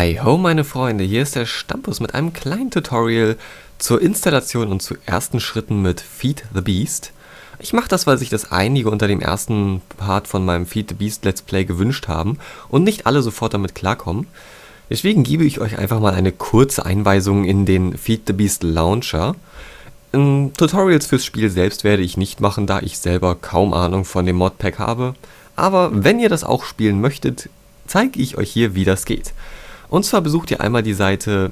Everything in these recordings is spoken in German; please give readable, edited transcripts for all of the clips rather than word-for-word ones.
Hi ho meine Freunde, hier ist der Stampus mit einem kleinen Tutorial zur Installation und zu ersten Schritten mit Feed the Beast. Ich mache das, weil sich das einige unter dem ersten Part von meinem Feed the Beast Let's Play gewünscht haben und nicht alle sofort damit klarkommen. Deswegen gebe ich euch einfach mal eine kurze Einweisung in den Feed the Beast Launcher. Tutorials fürs Spiel selbst werde ich nicht machen, da ich selber kaum Ahnung von dem Modpack habe. Aber wenn ihr das auch spielen möchtet, zeige ich euch hier, wie das geht. Und zwar besucht ihr einmal die Seite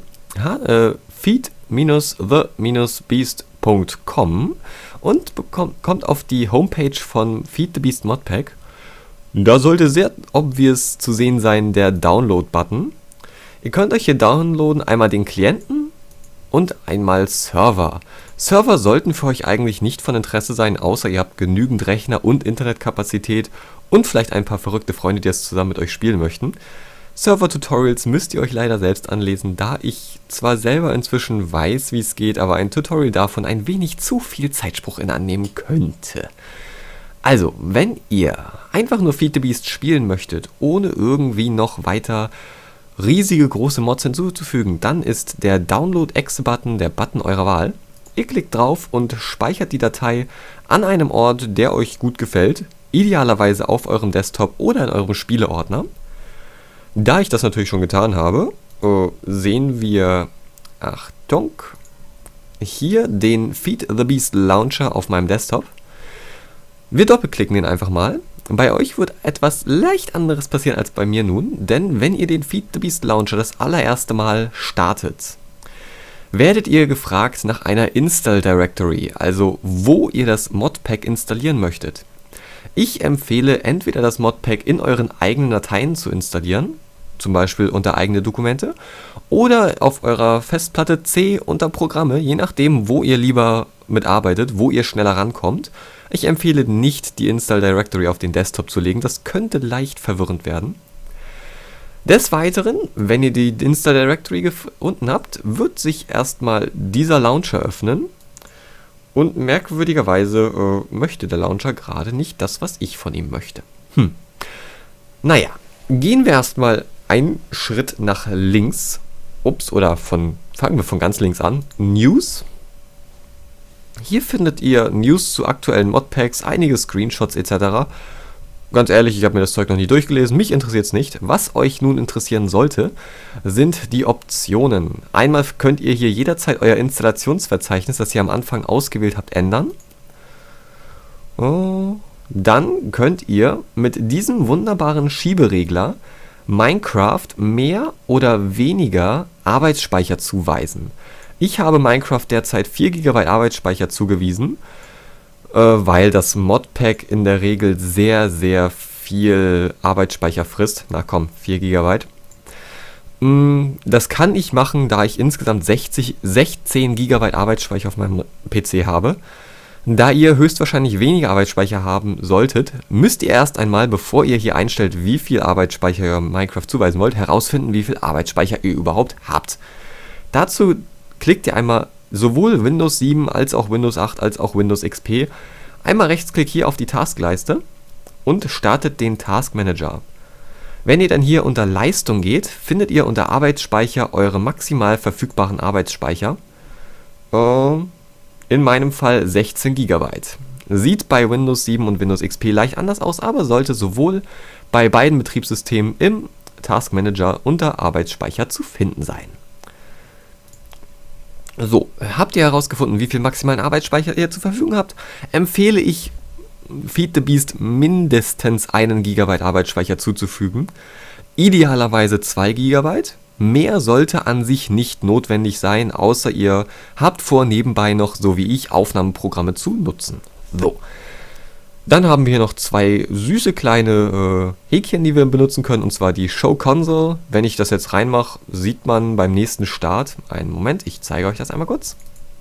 feed-the-beast.com und kommt auf die Homepage von Feed the Beast Modpack. Da sollte sehr obvious zu sehen sein der Download-Button. Ihr könnt euch hier downloaden einmal den Klienten und einmal Server. Server sollten für euch eigentlich nicht von Interesse sein, außer ihr habt genügend Rechner und Internetkapazität und vielleicht ein paar verrückte Freunde, die es zusammen mit euch spielen möchten. Server-Tutorials müsst ihr euch leider selbst anlesen, da ich zwar selber inzwischen weiß, wie es geht, aber ein Tutorial davon ein wenig zu viel Zeitspruch in annehmen könnte. Also, wenn ihr einfach nur Feed the Beast spielen möchtet, ohne irgendwie noch weiter riesige große Mods hinzuzufügen, dann ist der Download-Exe-Button der Button eurer Wahl. Ihr klickt drauf und speichert die Datei an einem Ort, der euch gut gefällt, idealerweise auf eurem Desktop oder in eurem Spieleordner. Da ich das natürlich schon getan habe, sehen wir, Achtung, hier den Feed the Beast Launcher auf meinem Desktop. Wir doppelklicken den einfach mal. Bei euch wird etwas leicht anderes passieren als bei mir nun, denn wenn ihr den Feed the Beast Launcher das allererste Mal startet, werdet ihr gefragt nach einer Install Directory, also wo ihr das Modpack installieren möchtet. Ich empfehle entweder das Modpack in euren eigenen Dateien zu installieren, zum Beispiel unter eigene Dokumente, oder auf eurer Festplatte C unter Programme, je nachdem, wo ihr lieber mitarbeitet, wo ihr schneller rankommt. Ich empfehle nicht, die Install Directory auf den Desktop zu legen, das könnte leicht verwirrend werden. Des Weiteren, wenn ihr die Install Directory gefunden habt, wird sich erstmal dieser Launcher öffnen. Und merkwürdigerweise möchte der Launcher gerade nicht das, was ich von ihm möchte. Naja, gehen wir erstmal einen Schritt nach links. Fangen wir von ganz links an. News. Hier findet ihr News zu aktuellen Modpacks, einige Screenshots etc. Ganz ehrlich, ich habe mir das Zeug noch nie durchgelesen, mich interessiert es nicht. Was euch nun interessieren sollte, sind die Optionen. Einmal könnt ihr hier jederzeit euer Installationsverzeichnis, das ihr am Anfang ausgewählt habt, ändern. Dann könnt ihr mit diesem wunderbaren Schieberegler Minecraft mehr oder weniger Arbeitsspeicher zuweisen. Ich habe Minecraft derzeit 4 GB Arbeitsspeicher zugewiesen, weil das Modpack in der Regel sehr, sehr viel Arbeitsspeicher frisst. Na komm, 4 GB. Das kann ich machen, da ich insgesamt 16 GB Arbeitsspeicher auf meinem PC habe. Da ihr höchstwahrscheinlich weniger Arbeitsspeicher haben solltet, müsst ihr erst einmal, bevor ihr hier einstellt, wie viel Arbeitsspeicher ihr Minecraft zuweisen wollt, herausfinden, wie viel Arbeitsspeicher ihr überhaupt habt. Dazu klickt ihr einmal sowohl Windows 7 als auch Windows 8 als auch Windows XP. Einmal Rechtsklick hier auf die Taskleiste und startet den Task Manager. Wenn ihr dann hier unter Leistung geht, findet ihr unter Arbeitsspeicher eure maximal verfügbaren Arbeitsspeicher. In meinem Fall 16 GB. Sieht bei Windows 7 und Windows XP leicht anders aus, aber sollte sowohl bei beiden Betriebssystemen im Task Manager unter Arbeitsspeicher zu finden sein. So, habt ihr herausgefunden, wie viel maximalen Arbeitsspeicher ihr zur Verfügung habt, empfehle ich Feed the Beast mindestens 1 GB Arbeitsspeicher zuzufügen. Idealerweise 2 GB. Mehr sollte an sich nicht notwendig sein, außer ihr habt vor, nebenbei noch, so wie ich, Aufnahmeprogramme zu nutzen. So. Dann haben wir hier noch 2 süße kleine Häkchen, die wir benutzen können, und zwar die Show Console. Wenn ich das jetzt reinmache, sieht man beim nächsten Start, einen Moment, ich zeige euch das einmal kurz.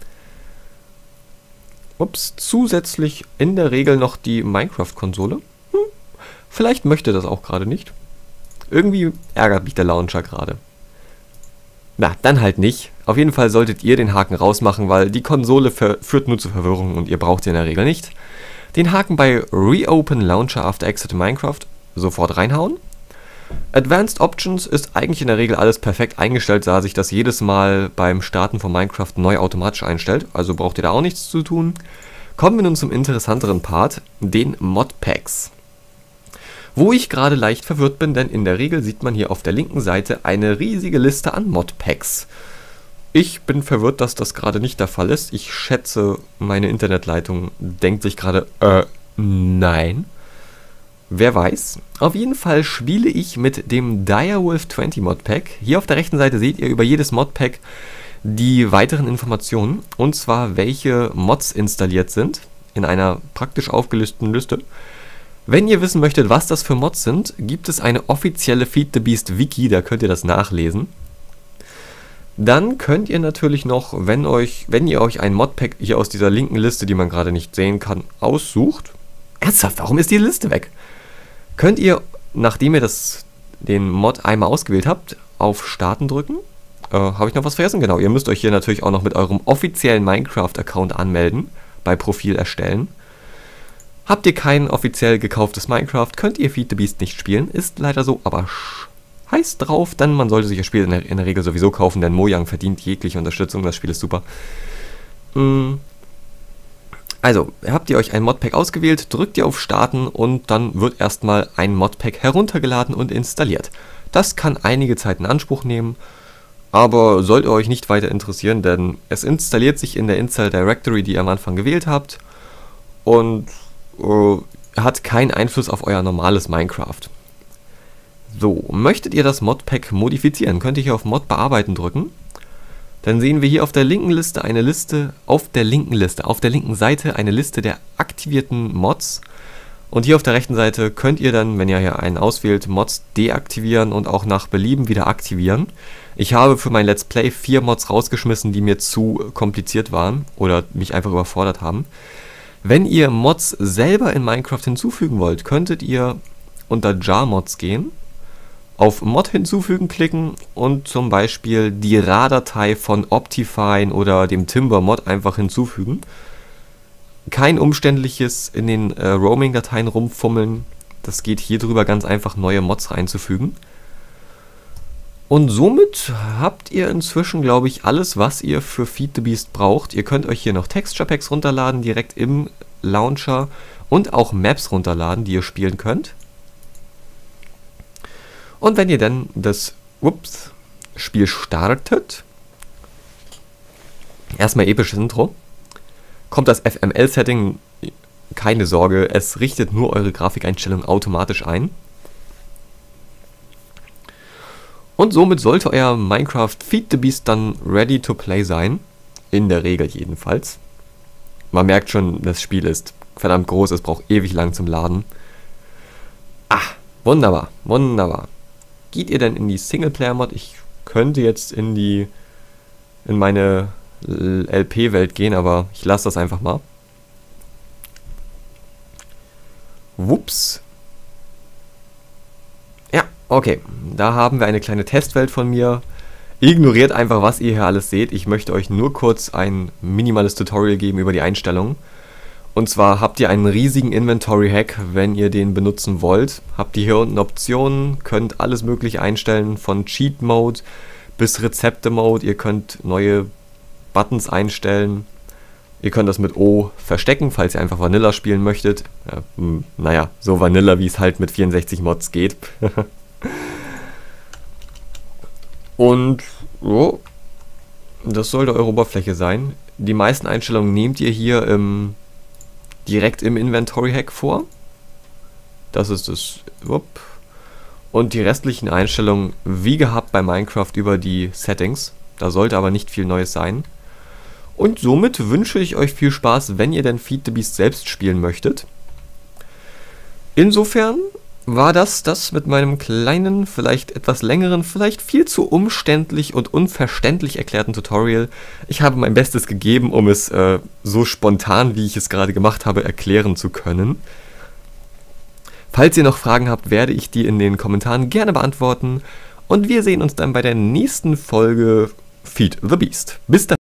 Zusätzlich in der Regel noch die Minecraft-Konsole. Vielleicht möchte das auch gerade nicht. Irgendwie ärgert mich der Launcher gerade. Na, dann halt nicht. Auf jeden Fall solltet ihr den Haken rausmachen, weil die Konsole führt nur zu Verwirrung und ihr braucht sie in der Regel nicht. Den Haken bei Reopen Launcher After Exit to Minecraft sofort reinhauen. Advanced Options ist eigentlich in der Regel alles perfekt eingestellt, da sich das jedes Mal beim Starten von Minecraft neu automatisch einstellt, also braucht ihr da auch nichts zu tun. Kommen wir nun zum interessanteren Part, den Modpacks. Wo ich gerade leicht verwirrt bin, denn in der Regel sieht man hier auf der linken Seite eine riesige Liste an Modpacks. Ich bin verwirrt, dass das gerade nicht der Fall ist. Ich schätze, meine Internetleitung denkt sich gerade, nein. Wer weiß. Auf jeden Fall spiele ich mit dem Direwolf 20 Modpack. Hier auf der rechten Seite seht ihr über jedes Modpack die weiteren Informationen. Und zwar, welche Mods installiert sind. In einer praktisch aufgelisteten Liste. Wenn ihr wissen möchtet, was das für Mods sind, gibt es eine offizielle Feed the Beast Wiki. Da könnt ihr das nachlesen. Dann könnt ihr natürlich noch, wenn ihr euch ein Modpack hier aus dieser linken Liste, die man gerade nicht sehen kann, aussucht. Ernsthaft, warum ist die Liste weg? Könnt ihr, nachdem ihr den Mod einmal ausgewählt habt, auf Starten drücken. Habe ich noch was vergessen? Genau, ihr müsst euch hier natürlich auch noch mit eurem offiziellen Minecraft-Account anmelden, bei Profil erstellen. Habt ihr kein offiziell gekauftes Minecraft, könnt ihr Feed the Beast nicht spielen. Ist leider so, aber heiß drauf, denn man sollte sich das Spiel in der Regel sowieso kaufen, denn Mojang verdient jegliche Unterstützung, das Spiel ist super. Also, habt ihr euch ein Modpack ausgewählt, drückt ihr auf Starten und dann wird erstmal ein Modpack heruntergeladen und installiert. Das kann einige Zeit in Anspruch nehmen, aber sollte euch nicht weiter interessieren, denn es installiert sich in der Install Directory, die ihr am Anfang gewählt habt und hat keinen Einfluss auf euer normales Minecraft. So, möchtet ihr das Modpack modifizieren, könnt ihr hier auf Mod bearbeiten drücken. Dann sehen wir hier auf der linken Liste auf der linken Seite eine Liste der aktivierten Mods. Und hier auf der rechten Seite könnt ihr dann, wenn ihr hier einen auswählt, Mods deaktivieren und auch nach Belieben wieder aktivieren. Ich habe für mein Let's Play 4 Mods rausgeschmissen, die mir zu kompliziert waren oder mich einfach überfordert haben. Wenn ihr Mods selber in Minecraft hinzufügen wollt, könntet ihr unter Jar Mods gehen, auf Mod hinzufügen klicken und zum Beispiel die RAR-Datei von Optifine oder dem Timber Mod einfach hinzufügen. Kein umständliches in den Roaming-Dateien rumfummeln. Das geht hier drüber ganz einfach, neue Mods reinzufügen. Und somit habt ihr inzwischen, glaube ich, alles, was ihr für Feed the Beast braucht. Ihr könnt euch hier noch Texture Packs runterladen, direkt im Launcher und auch Maps runterladen, die ihr spielen könnt. Und wenn ihr dann das Spiel startet, erstmal episches Intro, kommt das FML-Setting, keine Sorge, es richtet nur eure Grafikeinstellungen automatisch ein. Und somit sollte euer Minecraft Feed the Beast dann ready to play sein, in der Regel jedenfalls. Man merkt schon, das Spiel ist verdammt groß, es braucht ewig lang zum Laden. Ah, wunderbar, wunderbar. Geht ihr denn in die Singleplayer-Mod? Ich könnte jetzt in meine LP-Welt gehen, aber ich lasse das einfach mal. Wups. Ja, okay. Da haben wir eine kleine Testwelt von mir. Ignoriert einfach, was ihr hier alles seht. Ich möchte euch nur kurz ein minimales Tutorial geben über die Einstellungen. Und zwar habt ihr einen riesigen Inventory-Hack, wenn ihr den benutzen wollt. Habt ihr hier unten Optionen, könnt alles mögliche einstellen, von Cheat-Mode bis Rezepte-Mode. Ihr könnt neue Buttons einstellen. Ihr könnt das mit O verstecken, falls ihr einfach Vanilla spielen möchtet. Ja, naja, so Vanilla, wie es halt mit 64 Mods geht. Und das sollte eure Oberfläche sein. Die meisten Einstellungen nehmt ihr hier direkt im Inventory-Hack vor. Das ist das. Und die restlichen Einstellungen, wie gehabt bei Minecraft, über die Settings. Da sollte aber nicht viel Neues sein. Und somit wünsche ich euch viel Spaß, wenn ihr denn Feed the Beast selbst spielen möchtet. Insofern war das mit meinem kleinen, vielleicht etwas längeren, vielleicht viel zu umständlich und unverständlich erklärten Tutorial. Ich habe mein Bestes gegeben, um es so spontan, wie ich es gerade gemacht habe, erklären zu können. Falls ihr noch Fragen habt, werde ich die in den Kommentaren gerne beantworten. Und wir sehen uns dann bei der nächsten Folge Feed the Beast. Bis dann.